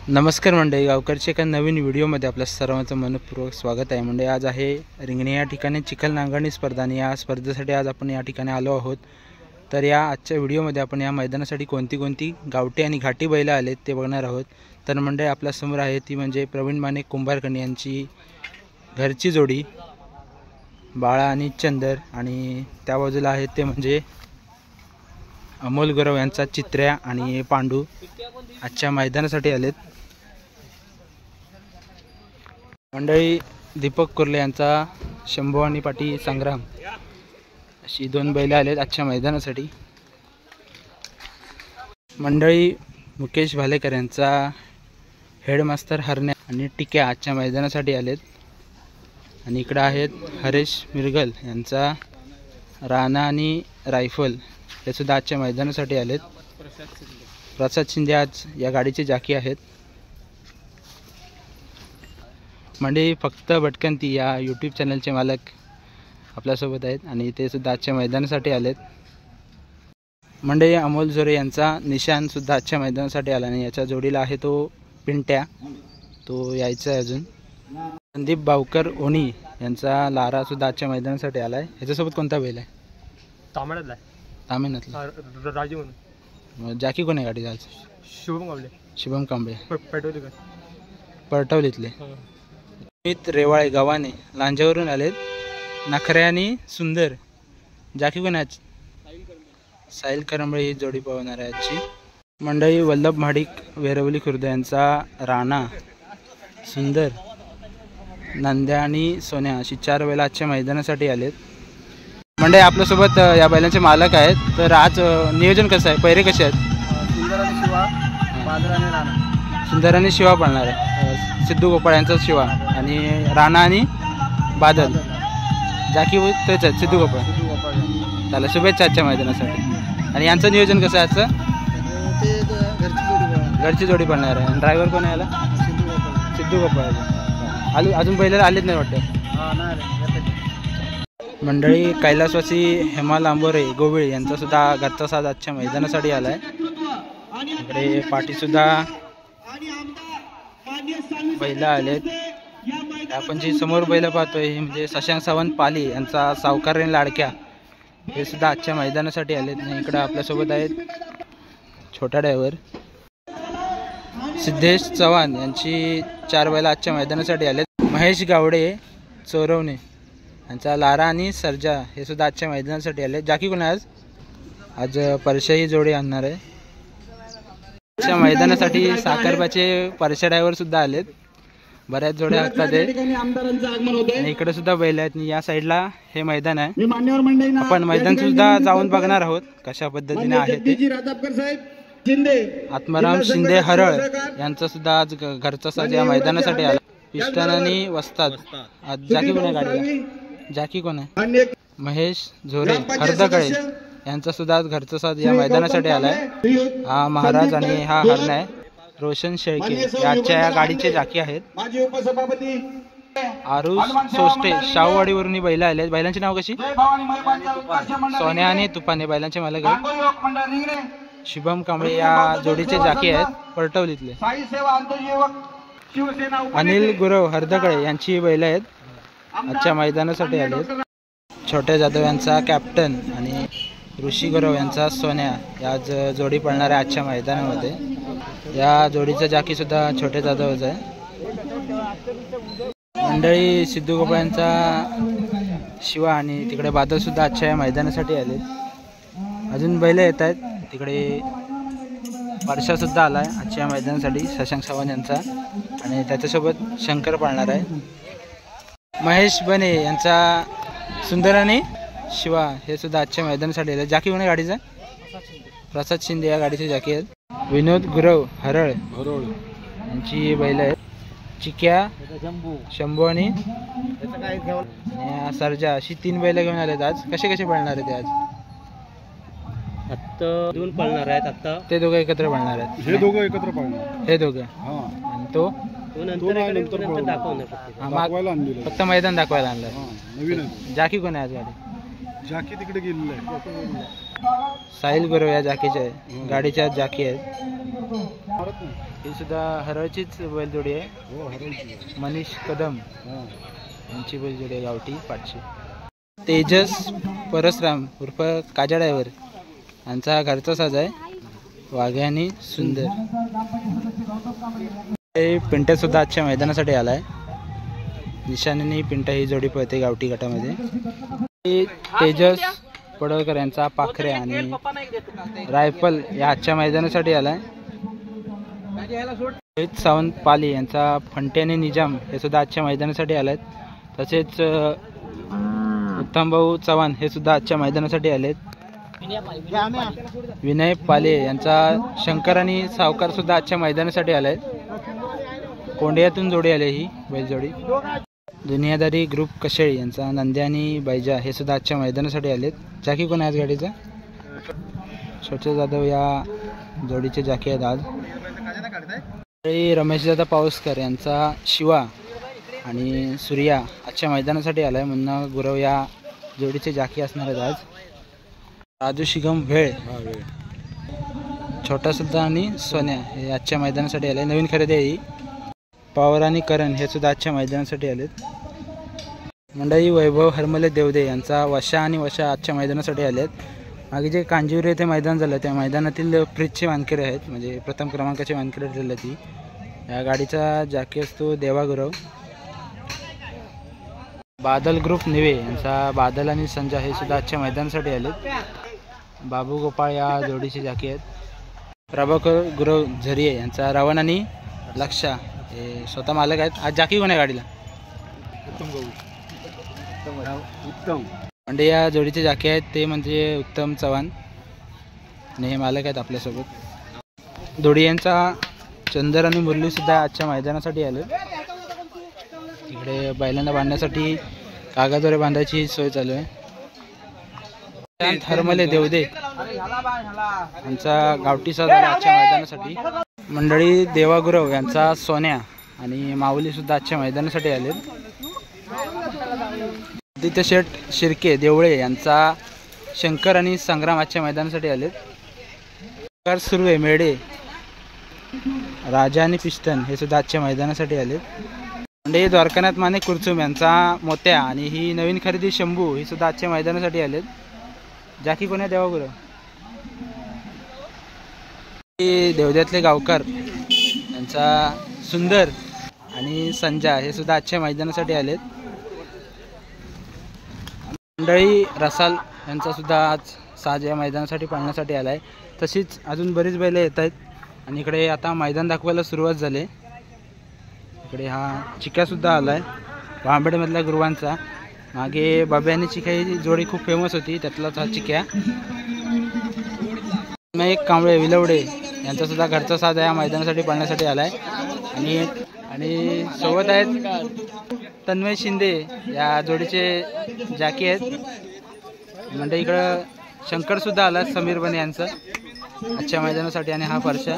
नमस्कार मंडळी, गावकरच्या एका नवीन व्हिडिओमध्ये आपल्या सर्वांचं मनपूर्वक स्वागत आहे. मंडळी, आज आहे रिंगणे या ठिकाणी चिखल नांगरणी स्पर्धा आणि या स्पर्धेसाठी आज आपण या ठिकाणी आलो आहोत. तर या आजच्या व्हिडिओमध्ये आपण या मैदानासाठी कोणती गावठी आणि घाटी बैलं आलेत ते बघणार आहोत. तर मंडळी, आपल्यासमोर आहे ती म्हणजे प्रवीण माने कुंभारकणी यांची घरची जोडी बाळा आणि चंदर, आणि त्या बाजूला आहेत ते म्हणजे अमोल गुरव यांचा चित्र्या आणि पांडू आजच्या मैदानासाठी आलेत. मंडळी, दीपक कुर्ले यांचा शंभू आणि पाटी संग्राम अशी दोन बैले आलेत आजच्या मैदानासाठी. मंडळी, मुकेश भालेकर यांचा हेडमास्टर हरण्या आणि टिक्या आजच्या मैदानासाठी आलेत. आणि इकडे आहेत हरेश मिरगल यांचा राणा आणि रायफल, हे सुद्धा आजच्या मैदानासाठी आलेत. प्रसाद शिंदे आज या गाडीचे जाकी आहेत. मंडळी, फक्त भटकंती या यूट्यूब चॅनलचे मालक आपल्यासोबत आहेत आणि ते सुद्धा आजच्या मैदानासाठी आलेत. मंडळी, अमोल जोरे यांचा निशान सुद्धा आजच्या मैदानासाठी आला आणि याच्या जोडीला आहे तो पिंट्या, तो यायचा आहे अजून. संदीप बावकर ओणी यांचा लारा सुद्धा आजच्या मैदानासाठी आला आहे. ह्याच्यासोबत कोणता बैल आहे? तामिळनातला राजू. जाकी कोण आहे गाडीचा आज? शुभम कांबळे परटवलीतले. अमित रेवाळे गव्हाणे लांजावरून आलेत. नखरे आणि सुंदर. जाकी कोण आज? साहिल करंबळे ही जोडी पळवणार आहे आजची. मंडळी, वल्लभ महाडिक वेरवली खुर्द यांचा राणा, सुंदर, नंद्या आणि सोन्या अशी चार बैलं आजच्या मैदानासाठी आलेत. मंडळी, आपल्यासोबत या बैलांचे मालक आहेत. तर आज नियोजन कसं आहे? पैरे कसे आहेत? सुंदर आणि शिवा पळणार आहे. सिद्धू गोपाळ यांचा शिवा आणि राणा आणि बादल. जाकी तेच आहेत, सिद्धू गोपाळ. त्याला शुभेच्छा आजच्या मैदानासाठी. आणि यांचं नियोजन कसं आहे आजचं? घरची जोडी पळणार आहे. आणि ड्रायव्हर कोण आहे याला? सिद्धू गोपाळ. अजून बैलाला आलेच नाही वाटतं. मंडळी, कैलासवासी हेमा लांबोरे गोविळ यांचा सुद्धा घरचा साज आजच्या मैदानासाठी आला आहे. इकडे पाठीसुद्धा बैलं आलेत. आपण जी समोर बैलं पाहतोय ही म्हणजे शशांक सावंत पाली यांचा सावकार आणि लाडक्या, हे सुद्धा आजच्या मैदानासाठी आलेत. इकडं आपल्यासोबत आहेत छोटा ड्रायव्हर सिद्धेश चव्हाण यांची चार बैलं आजच्या मैदानासाठी आलेत. महेश गावडे चोरवणे यांचा लारा आणि सर्जा हे सुद्धा आजच्या मैदानासाठी आले. जाकी कोण आज? आज परशा ही जोडी आणणार आहे. आजच्या मैदानासाठी साखरबाचे परशा ड्रायव्हर सुद्धा आलेत. बऱ्याच जोड्या असतात आणि इकडे सुद्धा बैल आहेत. या साईडला हे मैदान आहे. आपण मैदान सुद्धा जाऊन बघणार आहोत कशा पद्धतीने आहे ते. आत्माराम शिंदे हरळ यांचा सुद्धा आज घरचा साज या मैदानासाठी आला. पिस्टन आणि वस्ताद. आज जाकी कोण आहे गाडीला? जाकी कोण आहे? महेश झोरे हरदकळे यांचा सुद्धा आज घरचा साज या मैदानासाठी आलाय. हा महाराज आणि हा हरण आहे. रोशन शेळके याच्या या गाडीचे जाकी आहेत. आरुष सोस्टे शाहूवाडीवरून ही बैलं आले. बैलांची नाव कशी? सोन्या आणि तुपाने बैलांचे मालक आहेत. शुभम कांबळे या जोडीचे जाकी आहेत परटवलीतले. अनिल गुरव हरदकळे यांची बैलं आहेत आजच्या मैदानासाठी आले. छोट्या जाधव यांचा कॅप्टन आणि ऋषी गुरव यांचा सोन्या या जोडी पळणार आहे आजच्या मैदानामध्ये. या जोडीचा जाकी सुद्धा छोटे जाधवच आहे. मंडळी, सिद्धू गोपाळ यांचा शिवा आणि तिकडे बादल सुद्धा आजच्या या मैदानासाठी आले. अजून बैल येत आहेत. तिकडे परशा सुद्धा आला आहे आजच्या मैदानासाठी, शशांक सावंत यांचा, आणि त्याच्यासोबत शंकर पाळणार आहे. महेश बने यांचा सुंदर आणि शिवा हे सुद्धा आजच्या मैदानासाठी आले. जाकी कोण आहे गाडीचा? प्रसाद शिंदे या गाडीचे जाकी आहेत. विनोद गुरव हरळ यांची बैल आहेत. चिक्या, शंभू आणि सर्जा अशी तीन बैल घेऊन आलेत आज. कसे कसे पळणार आहेत ते आज? आता दोन पळणार आहेत. आता ते दोघं एकत्र पळणार आहेत. हे दोघं एकत्र पळणार. हे दोघं. आणि तो फक्त मैदान दाखवायला आणलं. जाकी कोण आहे आज गाडी? जाकी तिकडे गेलेलं आहे. साहिल गुरव या जाकीचे आहे, गाडीच्या जाकी आहेत. ही सुद्धा हरळचीच बैलजोडी आहे. मनीष कदम यांची बैलजोडी आहे गावठी पाचशे. तेजस परसराम उर्फ काजा ड्रायव्हर यांचा घरचा साज आहे, वाघे आणि सुंदर. पिंट्या सुद्धा आजच्या मैदानासाठी आलाय. निशाने पिंटा ही जोडी पळते गावठी गटामध्ये. तेजस पडळकर यांचा पाखरे आणि रायफल या आजच्या मैदानासाठी आलाय. रोहित सावंत पाली यांचा फंटे आणि निजाम हे सुद्धा आजच्या मैदानासाठी आलेत. तसेच उत्तम भाऊ चव्हाण हे सुद्धा आजच्या मैदानासाठी आलेत. विनय पाले यांचा शंकर आणि सावकार सुद्धा आजच्या मैदानासाठी आलेत. कोंडियातून जोडी आले ही बैलजोडी. दुनियादारी ग्रुप कशेळी यांचा नंद्या आणि बैजा हे सुद्धा आजच्या मैदानासाठी आलेत. जाकी कोण आहे आज गाडीचा? स्वच्छ जाधव या जोडीचे जाकी आहेत आज. रमेशदादा पाऊसकर यांचा शिवा आणि सूर्या आजच्या मैदानासाठी आलाय. मुन्ना गुरव या जोडीचे जाकी असणार आहेत आज. राजू शिगम भेळ छोटा सुद्धा आणि सोन्या हे आजच्या मैदानासाठी आले. नवीन खरेदी आहे ही. पवार आणि करण हे सुद्धा आजच्या मैदानासाठी आलेत. मंडळी वैभव हरमले देवदे यांचा वशा आणि वशा आजच्या मैदानासाठी आलेत. मागे जे कांजिवरी येथे मैदान झालं त्या मैदानातील फ्रीजचे मानकरी आहेत, म्हणजे प्रथम क्रमांकाचे मानकरी ठरले ती. या गाडीचा जाकी असतो देवा गुरव. बादल ग्रुप निवे यांचा बादल आणि संजय हे सुद्धा आजच्या मैदानासाठी आलेत. बाबू गोपाळ या जोडीचे जाकी आहेत. प्रभाकर गुरव झरिये यांचा रावण आणि लक्षा हे स्वतः मालक आहेत. आज जाकी कोण आहे गाडीला? उत्तम म्हणजे या जोडीचे जाकी आहेत ते म्हणजे उत्तम चव्हाण आणि हे मालक आहेत आपल्यासोबत. दोडी यांचा चंदर आणि मुरली सुद्धा आजच्या मैदानासाठी आले. इकडे बैलांना बांधण्यासाठी कागदोरे बांधायची सोय चालू आहे. हरमले देवदे यांचा गावठी साज आजच्या मैदानासाठी. मंडळी देवागुरव यांचा सोन्या आणि माऊली सुद्धा आजच्या मैदानासाठी आले. आदित्य शेठ शिर्के देवळे यांचा शंकर आणि संग्राम आजच्या मैदानासाठी आलेत. सुर्वे मेढे राजा आणि पिस्टन हे सुद्धा आजच्या मैदानासाठी आलेत. म्हणजे द्वारकानाथ माने कुरचुम यांचा मोत्या आणि ही नवीन खरेदी शंभू ही सुद्धा आजच्या मैदानासाठी आलेत. जाकी कोण आहे? देवागुरव. देवद्यातले गावकर यांचा सुंदर आणि संजा हे सुद्धा आजच्या मैदानासाठी आलेत. मंडळी रसाल यांचा सुद्धा आज साज या मैदानासाठी पाळण्यासाठी आला आहे. तशीच अजून बरीच बैलं येत आहेत आणि इकडे आता मैदान दाखवायला सुरुवात झाली. इकडे हा चिक्यासुद्धा आला आहे भांबेडमधल्या गुरुवांचा. मागे बाब्या आणि चिक्या ही जोडी खूप फेमस होती, त्यातलाच हा चिक्या. एक कांबळे विलवडे यांचा सुद्धा घरचा साज या मैदानासाठी पाळण्यासाठी आला आहे. आणि सोबत आहेत तन्मय शिंदे या जोडीचे जाकी आहेत. म्हणजे इकडं शंकर सुद्धा आला समीर बने यांचं आजच्या मैदानासाठी. आणि हा परशा